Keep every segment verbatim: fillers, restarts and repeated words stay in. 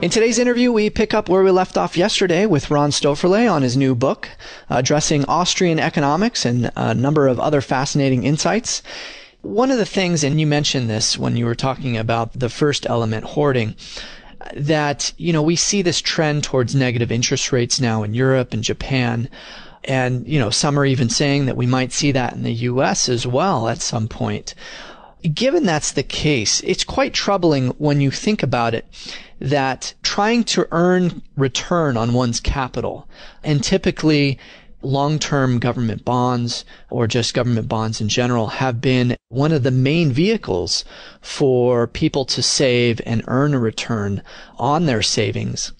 In today's interview, we pick up where we left off yesterday with Ron Stoeferle on his new book, addressing Austrian economics and a number of other fascinating insights. One of the things, and you mentioned this when you were talking about the first element, hoarding, that, you know, we see this trend towards negative interest rates now in Europe and Japan. And, you know, some are even saying that we might see that in the U S as well at some point. Given that's the case, it's quite troubling when you think about it that trying to earn return on one's capital, and typically long-term government bonds or just government bonds in general have been one of the main vehicles for people to save and earn a return on their savings.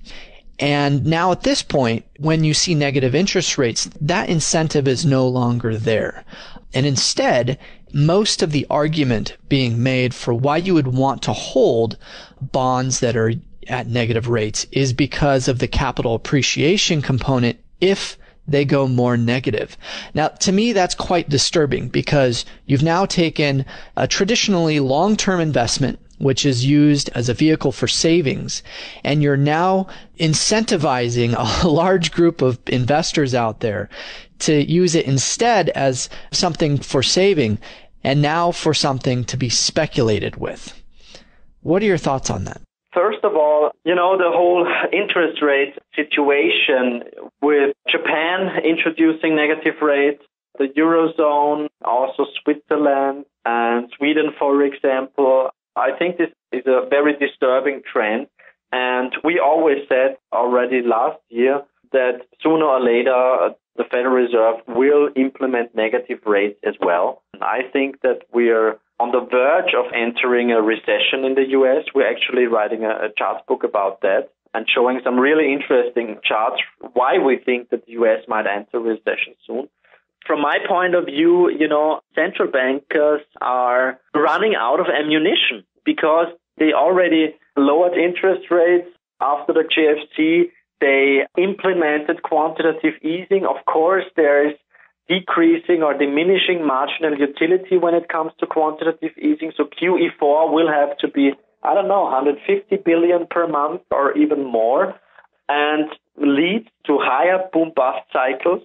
And now at this point, when you see negative interest rates, that incentive is no longer there. And instead, most of the argument being made for why you would want to hold bonds that are at negative rates is because of the capital appreciation component if they go more negative. Now, to me, that's quite disturbing because you've now taken a traditionally long-term investment, which is used as a vehicle for savings, and you're now incentivizing a large group of investors out there to use it instead as something for saving and now for something to be speculated with. What are your thoughts on that? First of all, you know, the whole interest rate situation with Japan introducing negative rates, the Eurozone, also Switzerland and Sweden, for example, I think this is a very disturbing trend. And we always said already last year that sooner or later the Federal Reserve will implement negative rates as well. I think that we are on the verge of entering a recession in the U S. We're actually writing a, a chart book about that and showing some really interesting charts why we think that the U S might enter recession soon. From my point of view, you know, central bankers are running out of ammunition because they already lowered interest rates after the G F C. They implemented quantitative easing. Of course, there is decreasing or diminishing marginal utility when it comes to quantitative easing. So Q E four will have to be, I don't know, one hundred fifty billion per month or even more, and lead to higher boom-bust cycles.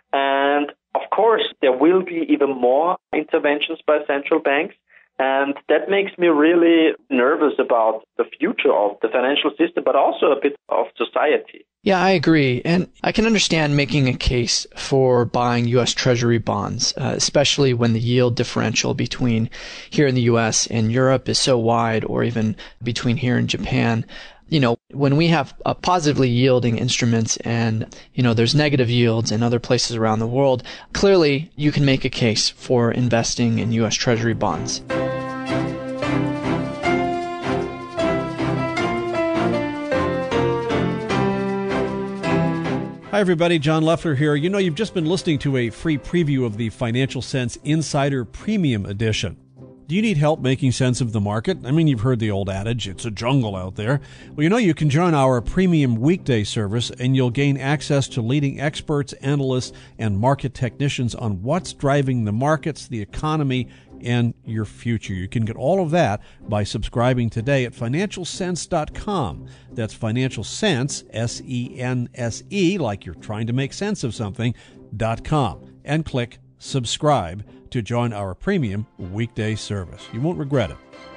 And of course, there will be even more interventions by central banks. And that makes me really nervous about the future of the financial system, but also a bit of society. Yeah, I agree. And I can understand making a case for buying U S Treasury bonds, uh, especially when the yield differential between here in the U S and Europe is so wide, or even between here and Japan. You know, when we have uh, positively yielding instruments and, you know, there's negative yields in other places around the world, clearly you can make a case for investing in U S Treasury bonds. Hi, everybody. John Loeffler here. You know, you've just been listening to a free preview of the Financial Sense Insider Premium Edition. Do you need help making sense of the market? I mean, you've heard the old adage, it's a jungle out there. Well, you know, you can join our premium weekday service and you'll gain access to leading experts, analysts, and market technicians on what's driving the markets, the economy, and your future. You can get all of that by subscribing today at financial sense dot com. That's Financial Sense, S E N S E, like you're trying to make sense of something, dot com, and click subscribe to join our premium weekday service. You won't regret it.